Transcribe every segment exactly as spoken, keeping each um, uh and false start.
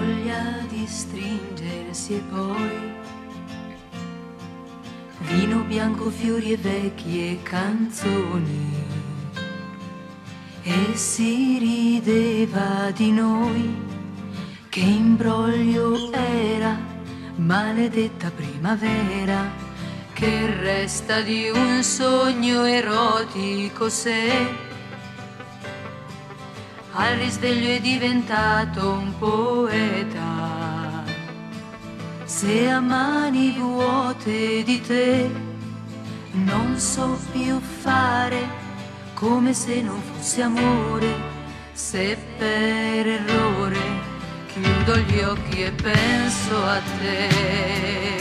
voglia di stringersi e poi vino bianco, fiori e vecchie canzoni, e si rideva di noi, che imbroglio era, maledetta primavera, che resta di un sogno erotico se al risveglio è diventato un poeta, se a mani vuote di te non so più fare, come se non fosse amore, se per errore chiudo gli occhi e penso a te.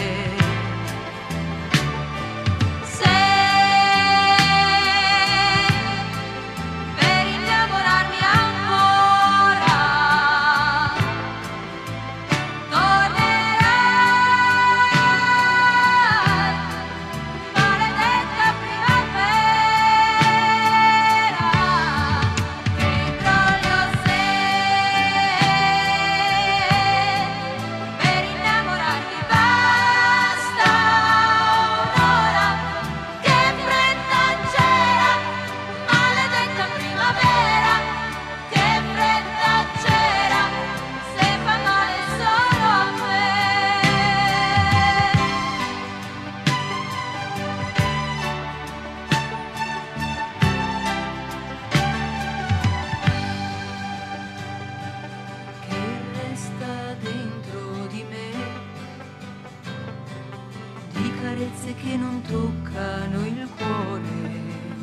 Carezze che non toccano il cuore,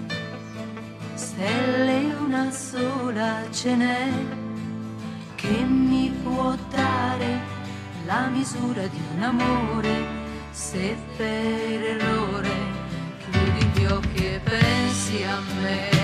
stelle una sola ce n'è, che mi può dare la misura di un amore, se per errore chiudi gli occhi e pensi a me.